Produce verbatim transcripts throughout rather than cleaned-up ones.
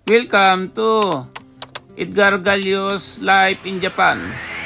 Welcome to Edgar Gallo's Life in Japan.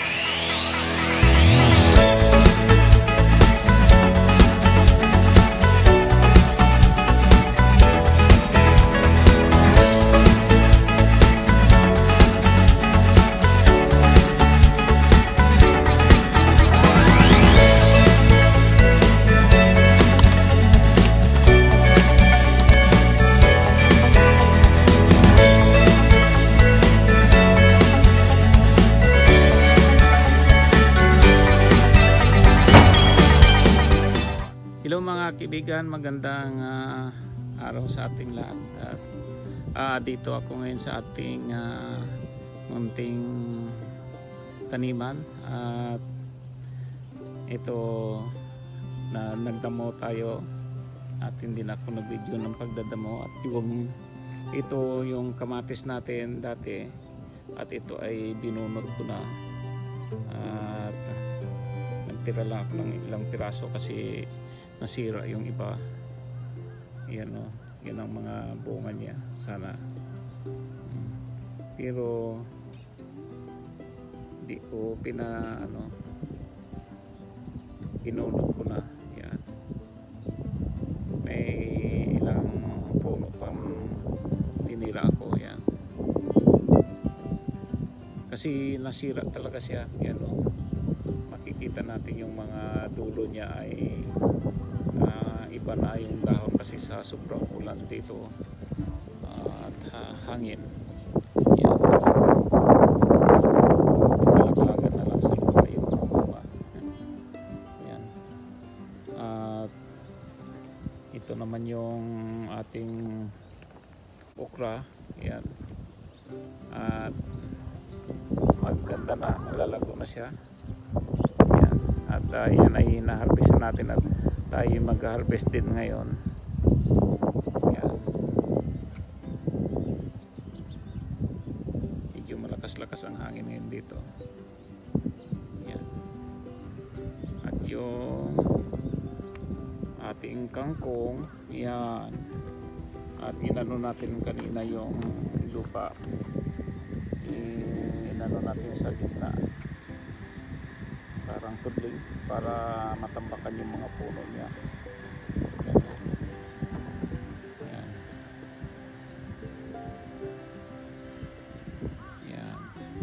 Hello mga kaibigan, magandang uh, araw sa ating lahat. At uh, dito ako ngayon sa ating uh, munting taniman. At ito na nagdamo tayo at hindi na ako nag-video ng pagdadamo. At yung ito yung kamatis natin dati at ito ay binunod ko na. At nagtira lang ako ng ilang piraso kasi nasira yung iba. Yan o, yan ang mga bunga niya sana. Pero di ko pina ano pinulot ko na. Yan, may ilang puno pang tinira ko. Yan, kasi nasira talaga siya. Yan o, makikita natin yung mga dulo niya ay uh, iba na yung dahon kasi sa sobrang ulan dito uh, at uh, hangin. Yan, nalaglagan na lang sa lupa yung bunga. Yan, at ito naman yung ating okra. Yan, at maganda na, malalago na siya. At uh, yan ay na-harvest natin at tayo mag-harvest din ngayon. Yan, medyo malakas-lakas ang hangin ngayon dito. Yan, at yung ating kangkong, yan, at inano natin kanina yung lupa, inano natin sa gitna parang tudling para matambakan yung mga puno niya. Yan. Yan.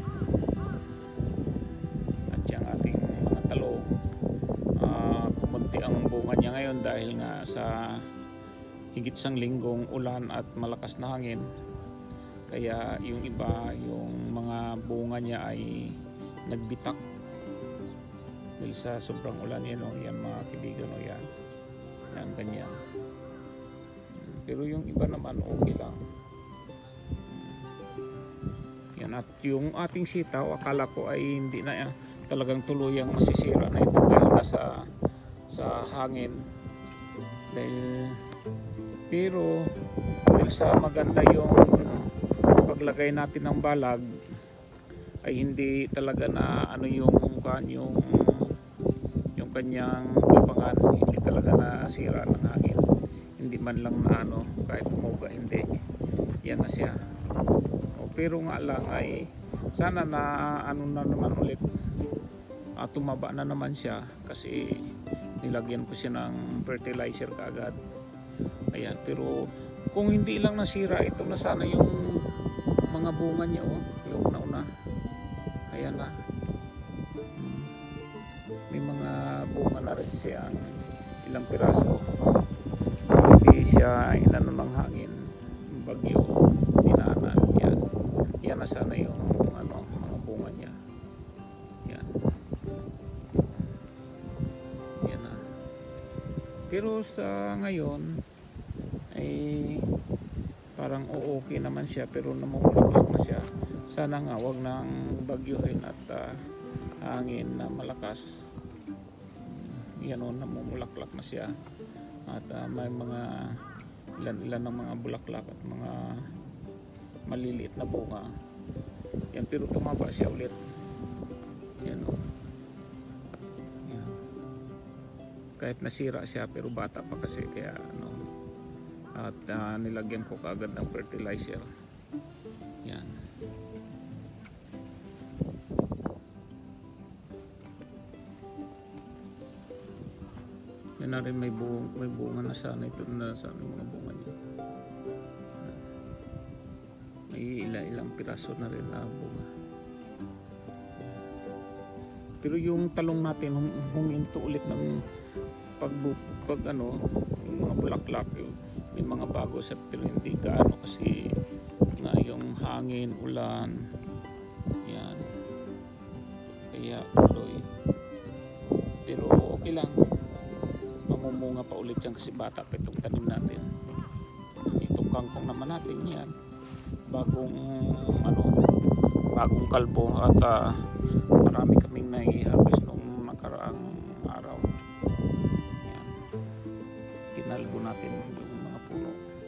At yung ating mga talong, uh, kumunti ang bunga niya ngayon dahil nga sa higit sang linggong ulan at malakas na hangin. Kaya yung iba, yung mga bunga niya ay nagbitak dahil sa sobrang ulan. Yan o, yan mga kaibigan o, yan yan ganyan. Pero yung iba naman okay lang. Yan, at yung ating sitaw akala ko ay hindi na yan, talagang tuluyang masisira na ito dahil nasa sa hangin. Dahil pero dahil sa maganda yung paglagay natin ng balag ay hindi talaga na ano yung kan yung yung kanyang lapangan, hindi talaga nasira ng hangin, hindi man lang na ano kahit umuga, hindi. Yan na siya. O, pero nga lang ay sana na ano na naman ulit, uh, tumaba na naman siya kasi nilagyan ko siya ng fertilizer kaagad. Ayan, pero kung hindi lang nasira, ito na sana yung mga bunga niya o, yung una-una. Ayan na, hmm. May mga bunga na rin siya, ilang piraso. Hindi siya inano ng hangin, bagyo, dinaanan. Yan, yan na sana yung ano, mga bunga niya. Yan, yan na. Pero sa ngayon ay parang okay naman siya, pero namumulaklak na siya. Sana nga wag nang bagyuhin at uh, hangin na malakas. Yan o, namumulaklak na siya at uh, may mga ilan-ilan ng mga bulaklak at mga maliliit na bunga. Yan, pero tumaba siya ulit. Yan o. Yan. Kahit nasira siya pero bata pa kasi, kaya ano, at uh, nilagyan ko kaagad ng fertilizer. Yan. Yan na rin, may bunga, may bunga na sana ito na sana yung mga bunga niya. May ilang-ilang piraso na rin na bunga. Pero yung talong natin hum huminto ulit ng pag, pag ano, yung mga bulaklak, yung, may mga bago sa, pero hindi gaano kasi nga yung hangin, ulan, yan, kaya tuloy. Pero okay lang, mamumunga pa ulit yan kasi bata pa itong tanim natin. Itong kangkong naman natin yan, bagong ano, bagong kalbo at uh, marami kaming nai-harvest nung nakaraang araw. Yan, kinalbo natin yung mga puno.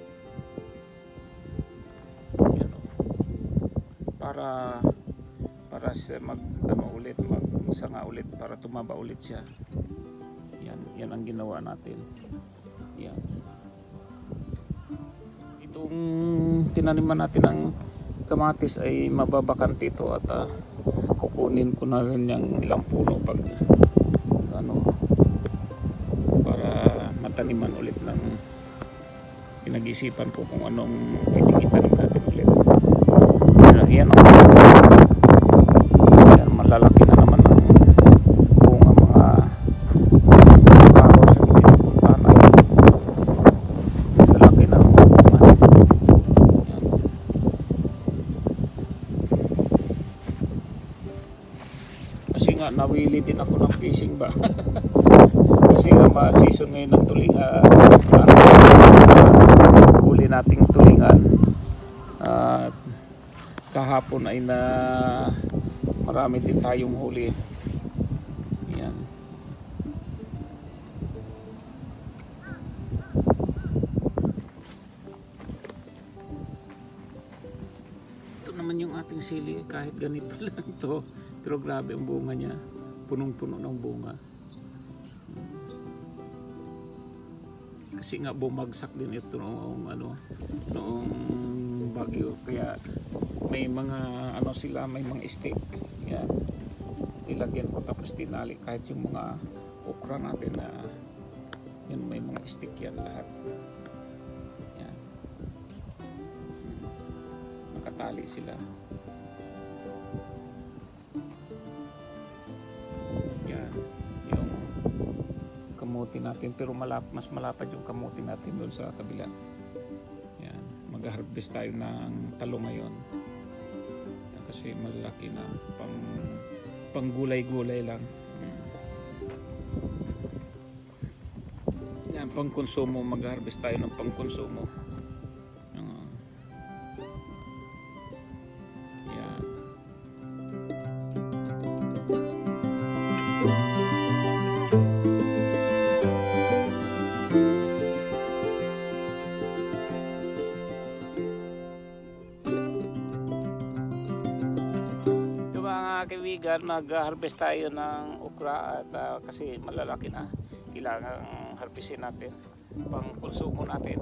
Yan, o. Para para sa mag ano ulit, magsanga ulit para tumaba ulit siya. Yan, yan ang ginawa natin. Yan. Itong tinaniman natin ng kamatis ay mababakante ito at uh, kukunin ko na rin yung ilang puno pag ano para mataniman ulit ng pinag-isipan ko kung anong pwedeng itanim natin ulit. Yan, yan, yan, malalaki na naman ang bunga mga araw sa pinapuntahan ay malalaki na ang bunga. Kasi nga nawili din ako ng fishing ba. Kasi nga ma-season ngayon ng tulingan, uh, huli nating tulingan at uh, kahapon ay na marami din tayong huli. Yan. Ito naman yung ating sili, kahit ganito lang to. Pero grabe ang bunga niya. Punong-puno ng bunga. Kasi nga bumagsak din ito noong ano, noong bagyo. Kaya may mga ano sila, may mga stick. Yan. Nilagyan ko tapos tinali kahit yung mga okra natin na yan, may mga stick yan lahat. Yan. Nakatali sila. Kamuti natin, pero malap, mas malapad yung kamuti natin doon sa kabila. Yan, mag-harvest tayo ng talong ngayon. Yan, kasi malaki na pang, pang gulay-gulay lang. Yan, pang konsumo, mag-harvest tayo ng pang konsumo. Yan. Kaibigan, mag-harvest tayo ng okra at uh, kasi malalaki na, kailangan harvestin natin pang konsumo natin.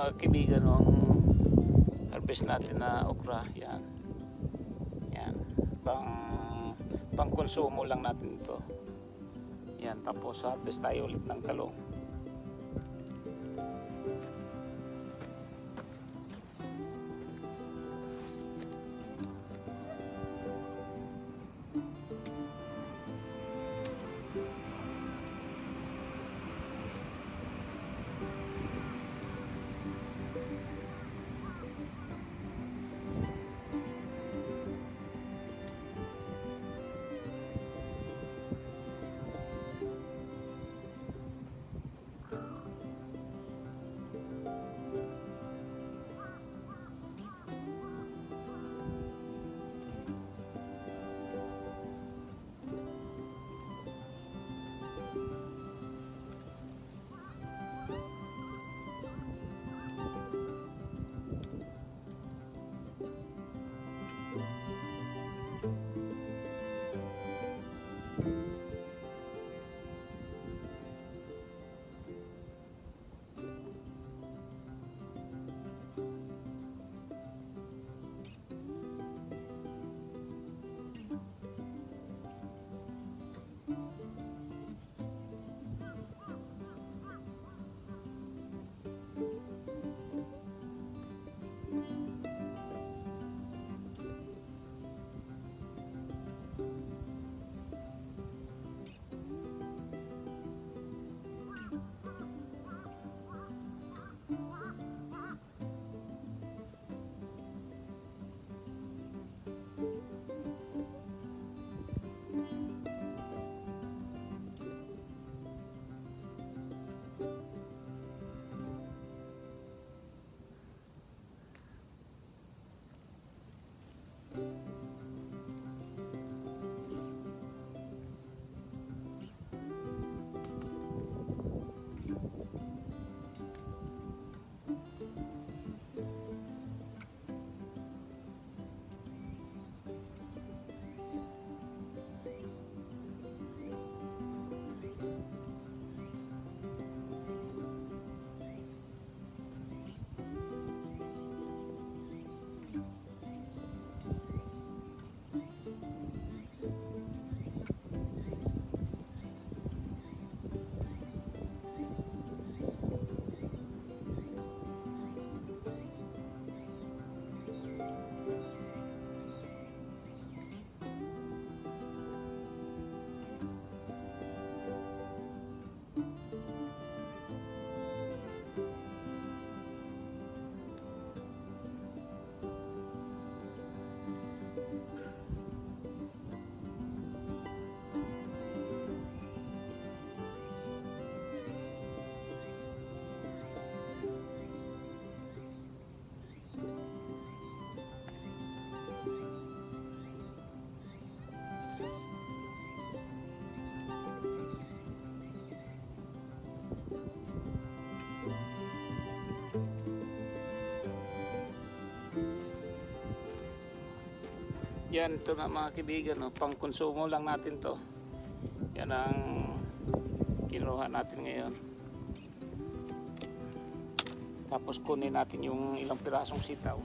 mga kaibigan, ang harvest natin na okra, yan. Yan. Pang, pang konsumo lang natin ito. Yan, tapos harvest tayo ulit ng talong. Yan, ito na mga kaibigan, no? Pang konsumo lang natin to. Yan ang kinuha natin ngayon. Tapos kunin natin yung ilang pirasong sitaw.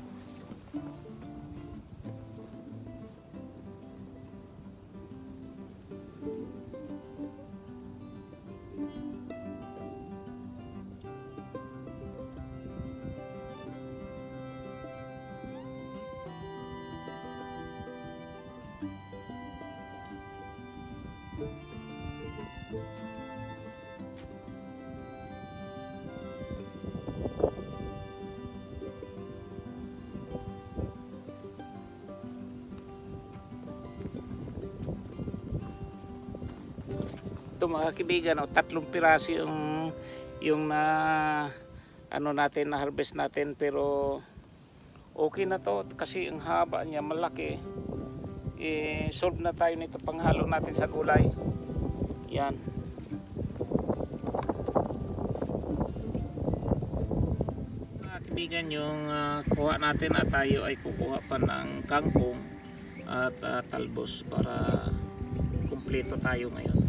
Ito mga kaibigan, no, tatlong piraso yung yung na ano natin, na harvest natin, pero okay na to kasi ang haba niya, malaki. Eh, solve na tayo nito, panghalo natin sa gulay. Yan. Mga kaibigan, yung uh, kuha natin at tayo ay kukuha pa ng kangkong at uh, talbos para kumpleto tayo ngayon.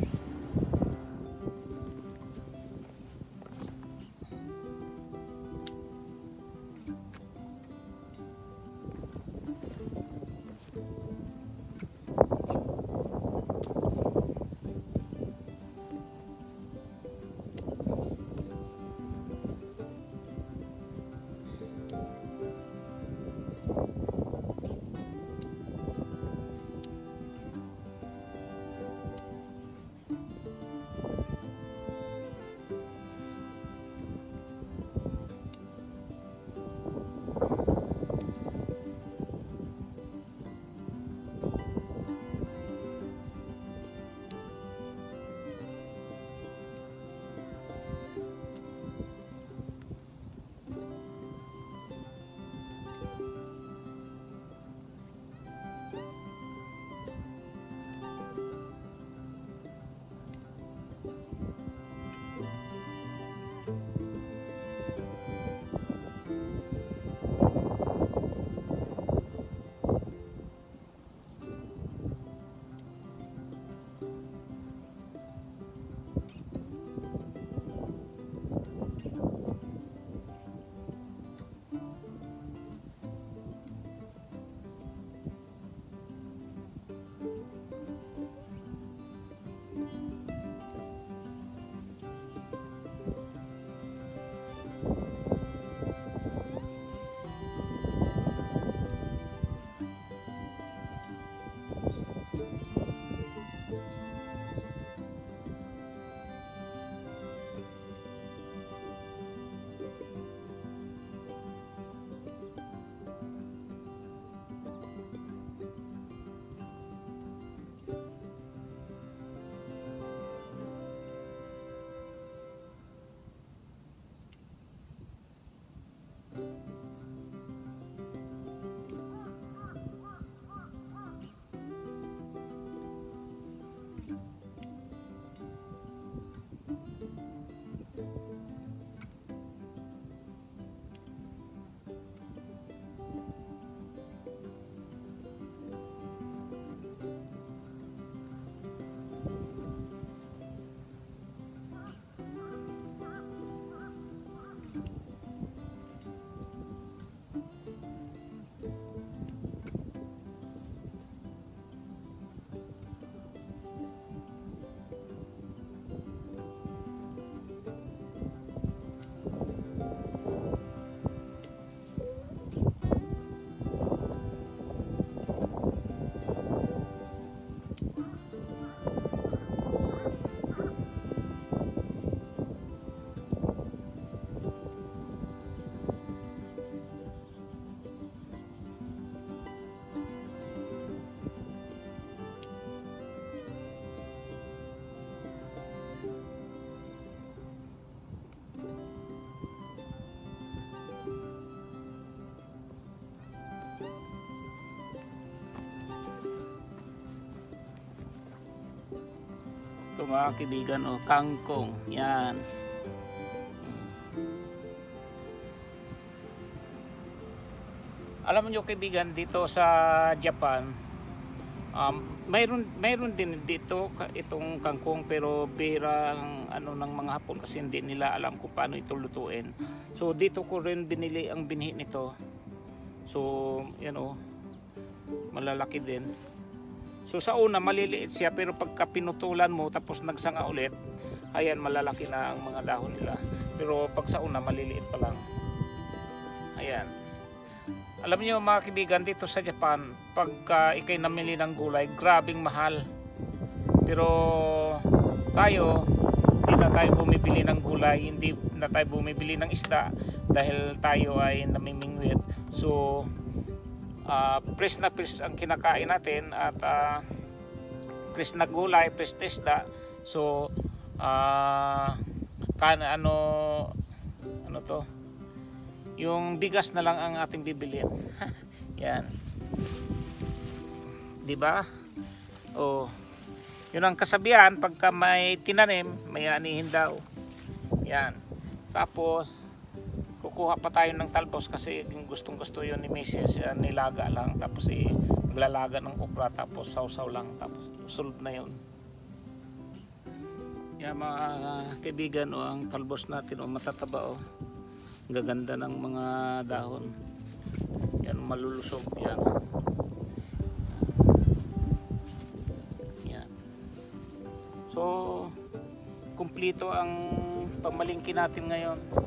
Ito mga kaibigan, oh, kangkong. Yan. Alam niyo kaibigan, dito sa Japan, um, mayroon mayroon din dito itong kangkong, pero bihira ang ano ng mga Hapon kasi hindi nila alam kung paano ito lutuin. So dito ko rin binili ang binhi nito. So yan oh, malalaki din. So sa una maliliit siya, pero pagka pinutulan mo tapos nagsanga ulit, ayan malalaki na ang mga dahon nila. Pero pag sa una maliliit pa lang. Ayan. Alam niyo mga kaibigan, dito sa Japan, pagka ikay namili ng gulay, grabing mahal. Pero tayo, hindi na tayo bumibili ng gulay, hindi na tayo bumibili ng isda dahil tayo ay namimingwit. So, uh, fresh na fresh ang kinakain natin at uh, fresh na gulay, fresh na isda. So, uh, kan ano ano to? Yung bigas na lang ang ating bibilin. Yan. 'Di ba? Oh. 'Yun ang kasabihan, pagka may tinanim, may anihin daw. Yan. Tapos kukuha pa tayo ng talbos kasi gustong-gusto 'yun ni Missus Uh, nilaga lang, tapos i eh, maglalaga ng okra, tapos sausaw lang, tapos solve na 'yun. Yan mga uh, kaibigan, oh, ang talbos natin, oh, matataba, oh. Gaganda ng mga dahon. Yan, malulusog yan. Yan. So, kumpleto ang pamalingki natin ngayon.